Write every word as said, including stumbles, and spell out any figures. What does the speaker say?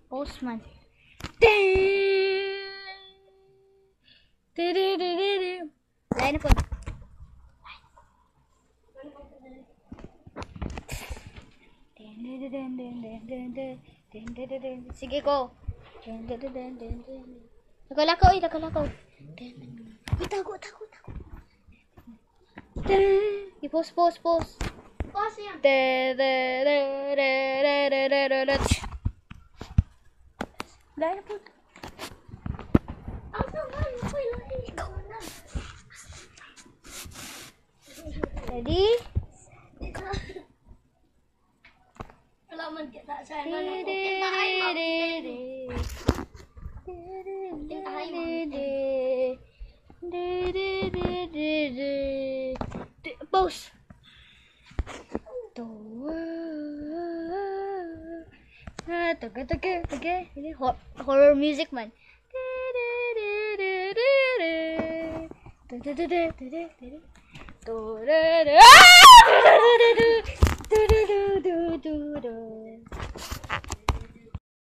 Postman. Lain na po. Sige ko. Nakalakaw eh, nakalakaw. Uy, tago, tago, tago. I-post, post, post. Pause yan. Lain na po. Ang tagal mo ko yung ikaw na. Ready? Wala man kita sa ano na po. Kintahay mo. Kintahay mo. Pause. Taga, taga, taga. Horror music man. Ah!